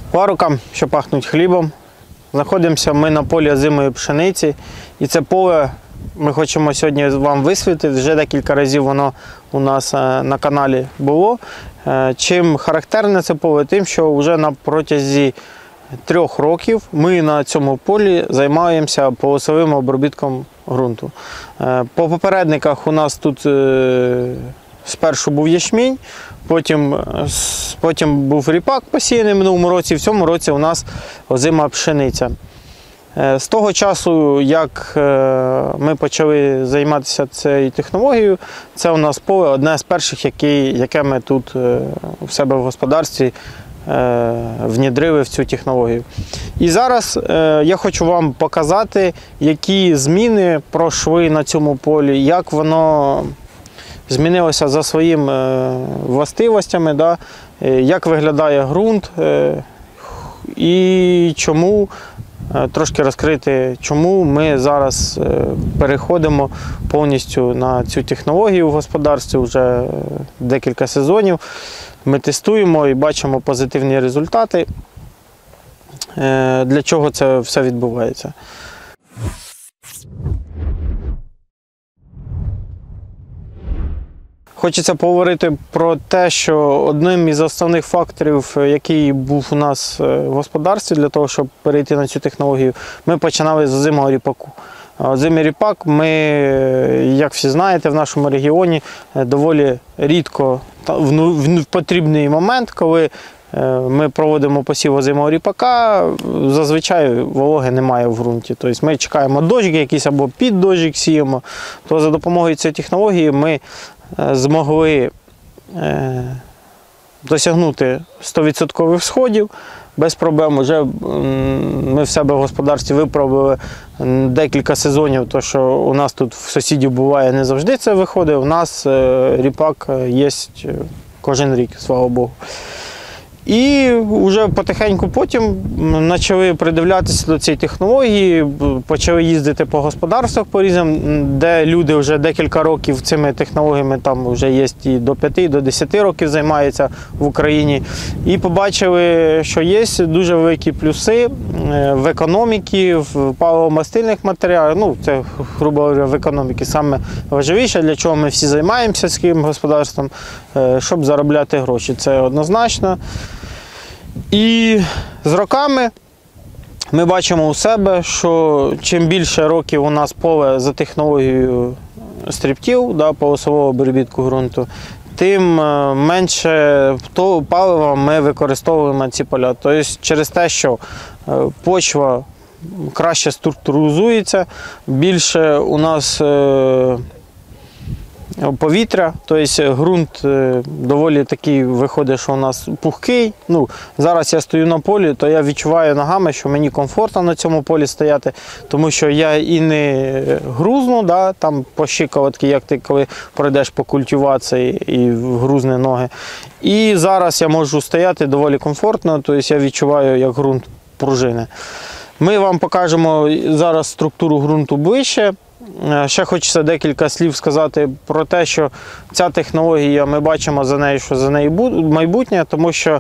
Парукам, що пахнуть хлібом. Знаходимося ми на полі озимої пшениці. І це поле ми хочемо сьогодні вам висвітлити. Вже декілька разів воно у нас на каналі було. Чим характерне це поле? Тим, що вже на протязі 3 років ми на цьому полі займаємося полосовим обробітком ґрунту. По попередниках у нас тут спершу був ячмінь, потім був ріпак посіяний в минулому році, в цьому році у нас озима пшениця. З того часу, як ми почали займатися цією технологією, це у нас поле одне з перших, яке ми тут у себе в господарстві внідрили в цю технологію. І зараз я хочу вам показати, які зміни пройшли на цьому полі, як воно змінилося за своїми властивостями, да? Як виглядає ґрунт і чому, трошки розкрити, чому ми зараз переходимо повністю на цю технологію в господарстві вже декілька сезонів. Ми тестуємо і бачимо позитивні результати. Для чого це все відбувається? Хочеться поговорити про те, що одним із основних факторів, який був у нас в господарстві для того, щоб перейти на цю технологію, ми починали з озимого ріпаку. Озимий ріпак ми, як всі знаєте, в нашому регіоні доволі рідко, в потрібний момент, коли ми проводимо посів озимого ріпака, зазвичай вологи немає в ґрунті. Тобто ми чекаємо дощик якийсь або під дощик сіємо. То за допомогою цієї технології ми змогли досягнути 100% всходів без проблем. Вже ми в себе в господарстві випробували декілька сезонів, то що у нас тут в сусідів буває не завжди це виходить. У нас ріпак є кожен рік, слава Богу. І вже потихеньку потім почали придивлятися до цієї технології, почали їздити по господарствах по різним, де люди вже декілька років цими технологіями, там вже є і до 5, і до 10 років займаються в Україні. І побачили, що є дуже великі плюси в економіці, в паливо-мастильних матеріалах. Ну, це, грубо говоря, в економіці саме важливіше, для чого ми всі займаємося сільським господарством, щоб заробляти гроші. Це однозначно. І з роками ми бачимо у себе, що чим більше років у нас поле за технологією стрибків, да, полосового обробітку ґрунту, тим менше палива ми використовуємо на ці поля. Тобто через те, що почва краще структуризується, більше у нас повітря, тобто ґрунт доволі такий виходить, що у нас пухкий. Ну, зараз я стою на полі, то я відчуваю ногами, що мені комфортно на цьому полі стояти, тому що я і не грузну, да, там по щиколотки, як ти коли пройдеш по культивації і грузне ноги. І зараз я можу стояти доволі комфортно, тобто я відчуваю, як ґрунт пружини. Ми вам покажемо зараз структуру ґрунту ближче. Ще хочеться декілька слів сказати про те, що ця технологія, ми бачимо за нею, що за нею майбутнє, тому що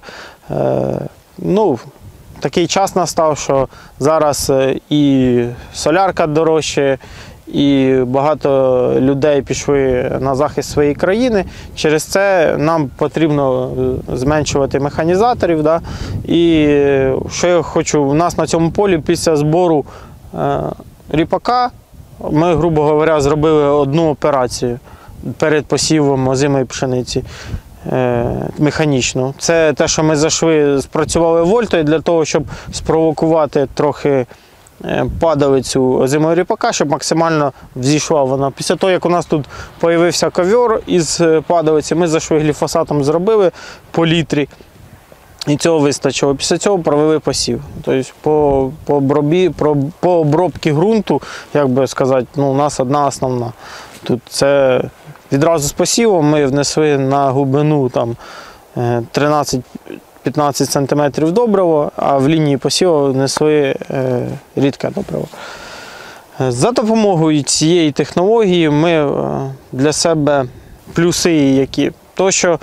такий час настав, що зараз і солярка дорожчає, і багато людей пішли на захист своєї країни. Через це нам потрібно зменшувати механізаторів. Да? І що я хочу, у нас на цьому полі після збору ріпака ми, грубо говоря, зробили одну операцію перед посівом озимої пшениці механічно. Це те, що ми зайшли, спрацювали вольтою для того, щоб спровокувати трохи падалицю озимого ріпака, щоб максимально взійшла вона. Після того, як у нас тут з'явився ковер із падалиці, ми зайшли гліфосатом, зробили по літрі. І цього вистачило. Після цього провели посів. Тобто по обробці ґрунту, як би сказати, у нас одна основна. Тут це відразу з посівом ми внесли на глибину 13-15 см добриво, а в лінії посіву внесли рідке добриво. За допомогою цієї технології ми для себе плюси які. То, що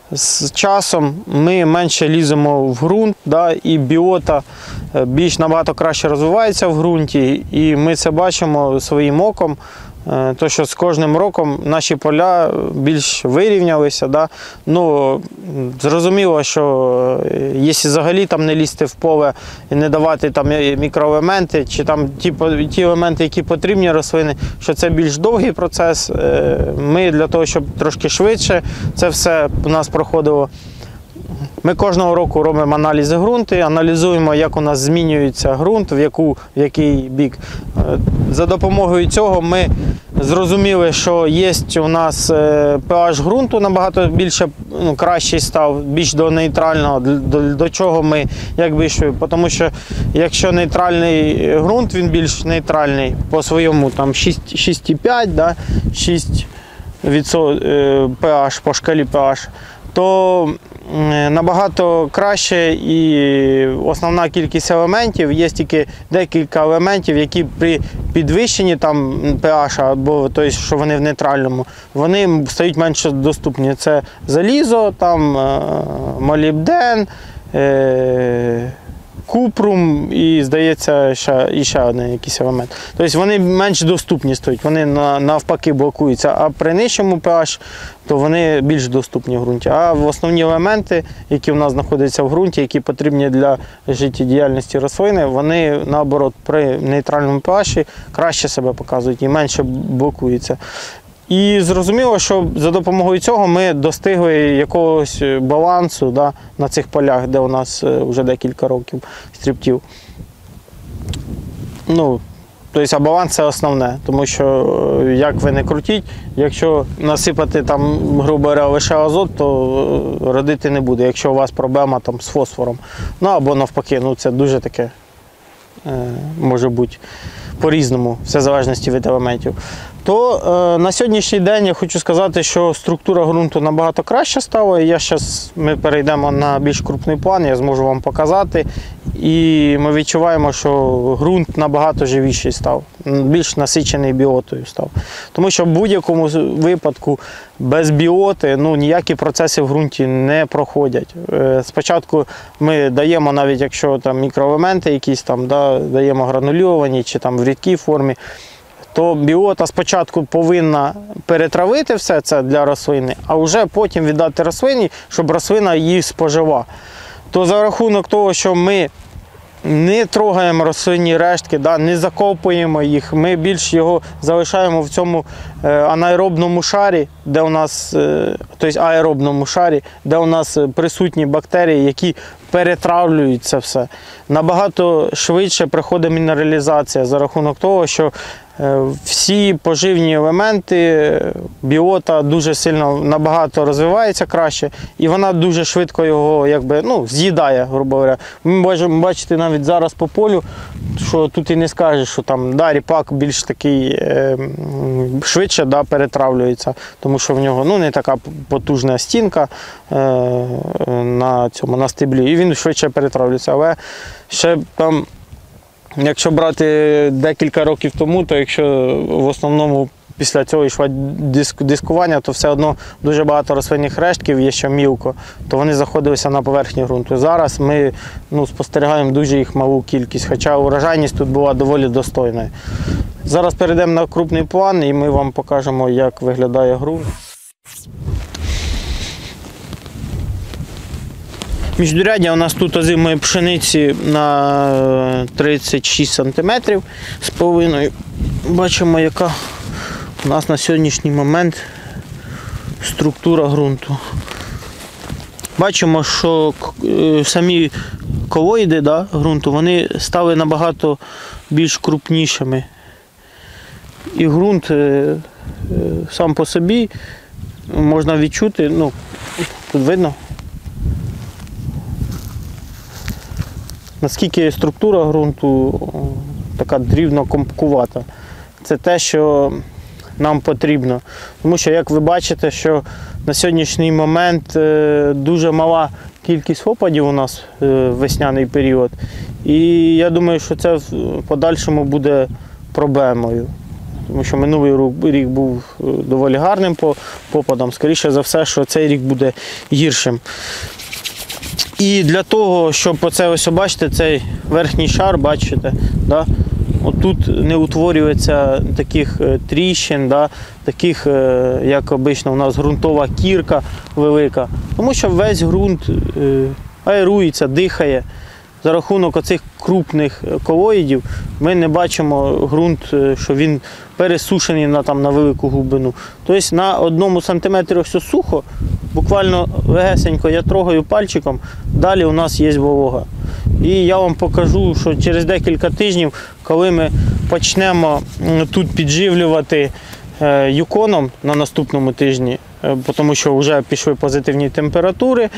з часом ми менше ліземо в ґрунт, да, і біота більш набагато краще розвивається в ґрунті, і ми це бачимо своїм оком. То, що з кожним роком наші поля більш вирівнялися. Да? Ну, зрозуміло, що якщо взагалі там не лізти в поле і не давати там мікроелементи, чи там ті елементи, які потрібні рослини, що це більш довгий процес. Ми для того, щоб трошки швидше це все у нас проходило. Ми кожного року робимо аналізи ґрунту, аналізуємо, як у нас змінюється ґрунт, в який бік. За допомогою цього ми зрозуміли, що є у нас pH ґрунту набагато більше, кращий став, більш до нейтрального, до чого ми якби йшли. Тому що якщо нейтральний ґрунт, він більш нейтральний по своєму там 6,5, да, 6% pH по шкалі pH, то набагато краще, і основна кількість елементів, є тільки декілька елементів, які при підвищенні там pH, або тобто, що вони в нейтральному, вони стають менш доступні. Це залізо, там молібден, купрум і, здається, ще один якийсь елемент. Тобто вони менш доступні стають, вони навпаки блокуються, а при нижчому pH то вони більш доступні в ґрунті. А основні елементи, які в нас знаходяться в ґрунті, які потрібні для життєдіяльності рослини, вони, наоборот, при нейтральному pH краще себе показують і менше блокуються. І зрозуміло, що за допомогою цього ми достигли якогось балансу, да, на цих полях, де у нас вже декілька років стрибтів. Тобто, а баланс – це основне, тому що, як ви не крутіть, якщо насипати там, грубо говоря, лише азот, то родити не буде, якщо у вас проблема там з фосфором. Або навпаки, це дуже таке може бути по-різному, все в залежності від елементів. То на сьогоднішній день я хочу сказати, що структура ґрунту набагато краще стала. І ми перейдемо на більш крупний план, я зможу вам показати. І ми відчуваємо, що ґрунт набагато живіший став, більш насичений біотою став. Тому що в будь-якому випадку без біоти ніякі процеси в ґрунті не проходять. Спочатку ми даємо, навіть якщо там мікроелементи якісь там, даємо гранульовані чи там в рідкій формі, то біота спочатку повинна перетравити все це для рослини, а вже потім віддати рослині, щоб рослина її спожила. То за рахунок того, що ми не трогаємо рослинні рештки, не закопуємо їх, ми більш його залишаємо в цьому анаеробному шарі, де у нас, тобто аеробному шарі, де у нас присутні бактерії, які перетравлюють це все. Набагато швидше приходить мінералізація за рахунок того, що всі поживні елементи, біота дуже сильно набагато розвивається краще, і вона дуже швидко його з'їдає, грубо говоря. Ми можемо бачити навіть зараз по полю, що тут і не скажеш, що там ріпак більш такий швидше перетравлюється, тому що в нього не така потужна стінка на стеблі, і він швидше перетравлюється. Але ще там, якщо брати декілька років тому, то якщо в основному після цього йшло дискування, то все одно дуже багато рослинних рештків є ще мілко, то вони заходилися на поверхні ґрунту. Зараз ми спостерігаємо дуже їх малу кількість, хоча урожайність тут була доволі достойною. Зараз перейдемо на крупний план і ми вам покажемо, як виглядає ґрунт. Міждуряддя у нас тут озимої пшениці на 36 см з половиною. Бачимо, яка у нас на сьогоднішній момент структура ґрунту. Бачимо, що самі колоїди ґрунту, вони стали набагато більш крупнішими. І ґрунт сам по собі можна відчути, тут видно, наскільки структура ґрунту така дрібно-компкувата. Це те, що нам потрібно. Тому що, як ви бачите, що на сьогоднішній момент дуже мала кількість опадів у нас в весняний період. І я думаю, що це в подальшому буде проблемою. тому що минулий рік був доволі гарним по попадам. Скоріше за все, що цей рік буде гіршим. І для того, щоб оце ось бачите, цей верхній шар, бачите, да? Отут не утворюється таких тріщин, да? Таких, як обично у нас ґрунтова кірка велика. Тому що весь ґрунт аерується, дихає. За рахунок оцих крупних колоїдів ми не бачимо ґрунт, що він пересушений на велику глибину. Тобто на 1 сантиметрі ось сухо, буквально легесенько я трогаю пальчиком, далі у нас є волога. І я вам покажу, що через декілька тижнів, коли ми почнемо тут підживлювати юконом на наступному тижні, тому що вже пішли позитивні температури,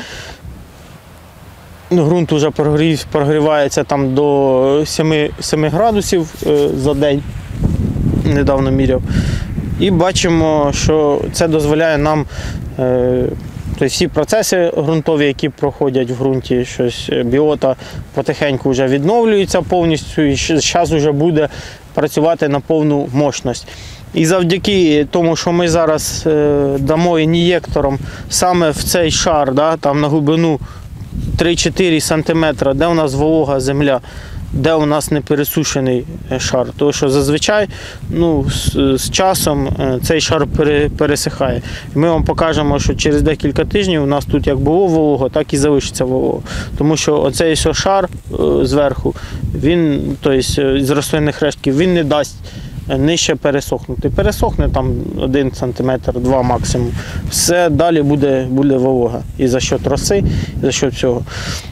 ґрунт вже прогрівається там до 7 градусів за день, недавно міряв. І бачимо, що це дозволяє нам, тобто всі процеси ґрунтові, які проходять в ґрунті, щось біота потихеньку вже відновлюється повністю і зараз вже буде працювати на повну мощність. І завдяки тому, що ми зараз дамо ін'єктором саме в цей шар, да, там на глибину 3-4 см, де у нас волога земля, де у нас не пересушений шар. Тому що зазвичай з часом цей шар пересихає. Ми вам покажемо, що через декілька тижнів у нас тут як було волого, так і залишиться волого. Тому що оцей шар зверху, він, тобто з рослинних рештків, він не дасть нижче пересохнути. Пересохне там 1 см, 2 максимум. Все далі буде волога. І за счет роси, і за счет цього.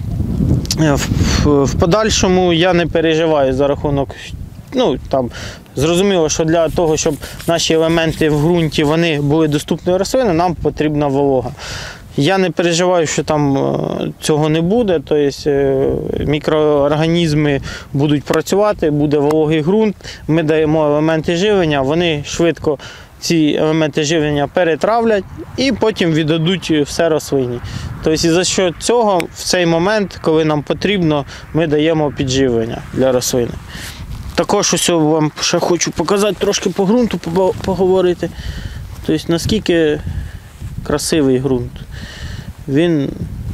В подальшому я не переживаю за рахунок, зрозуміло, що для того, щоб наші елементи в ґрунті вони були доступні рослини, нам потрібна волога. Я не переживаю, що там цього не буде, тобто мікроорганізми будуть працювати, буде вологий ґрунт, ми даємо елементи живлення, вони швидко ці елементи живлення перетравлять і потім віддадуть все рослині. Тобто і за що цього в цей момент, коли нам потрібно, ми даємо підживлення для рослини. Також ось вам ще хочу показати, трошки по ґрунту поговорити. Тобто наскільки красивий ґрунт. Він,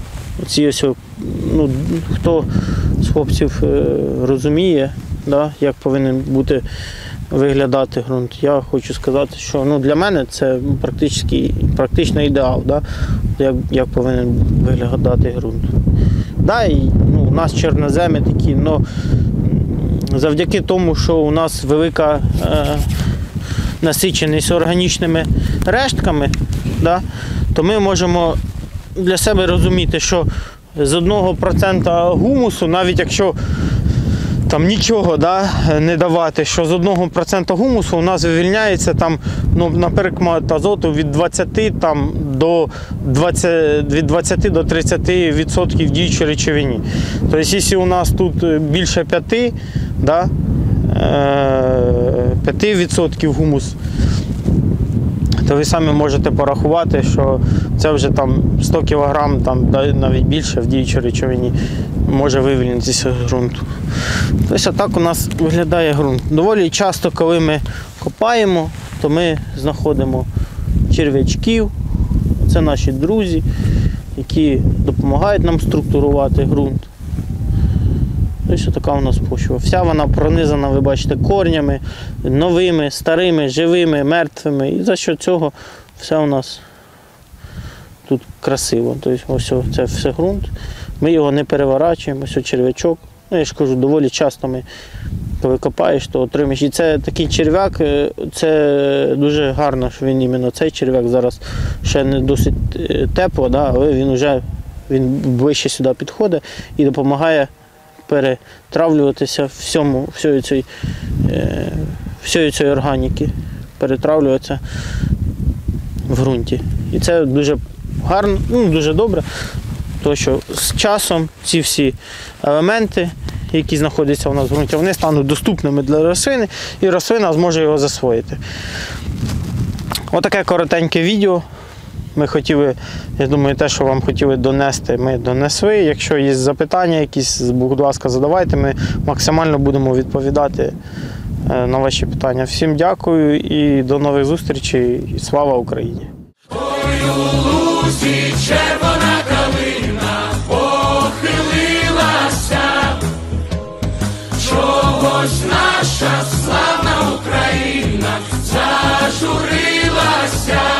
хто з хлопців розуміє, да, як повинен виглядати ґрунт, я хочу сказати, що для мене це практично ідеал, да, як повинен виглядати ґрунт. Да, і, у нас чорноземи такі, але завдяки тому, що у нас велика насиченість органічними рештками, да, то ми можемо для себе розуміти, що з 1% гумусу, навіть якщо там нічого, да, не давати, що з 1% гумусу у нас вивільняється там, наприклад, азоту від 20 до 30% діючої речовині. Тобто, якщо у нас тут більше 5, да, 5% гумус, то ви самі можете порахувати, що це вже там 100 кг, навіть більше в діючій речовині може вивільнитися ґрунту. Тобто так у нас виглядає ґрунт. Доволі часто, коли ми копаємо, то ми знаходимо черв'ячків. Це наші друзі, які допомагають нам структурувати ґрунт. Ось така у нас почва. Вся вона пронизана, ви бачите, корнями, новими, старими, живими, мертвими. І за що цього все у нас тут красиво. Тобто ось це все ґрунт. Ми його не переворачуємо, ось черв'ячок. Я ж кажу, доволі часто ми, коли копаєш, то отримаєш. І це такий черв'як, це дуже гарно, що він іменно цей черв'як зараз ще не досить тепло, да, але він ближче сюди підходить і допомагає перетравлюватися всієї цієї органіки, перетравлюватися в ґрунті. І це дуже гарно, дуже добре, тому що з часом ці всі елементи, які знаходяться у нас в ґрунті, вони стануть доступними для рослини, і рослина зможе його засвоїти. Отаке коротеньке відео. Ми хотіли, я думаю, те, що вам хотіли донести, ми донесли. Якщо є запитання якісь, будь ласка, задавайте, ми максимально будемо відповідати на ваші питання. Всім дякую і до нових зустрічей. І слава Україні! Ой, у лузі червона калина похилилася, чогось наша славна Україна зажурилася.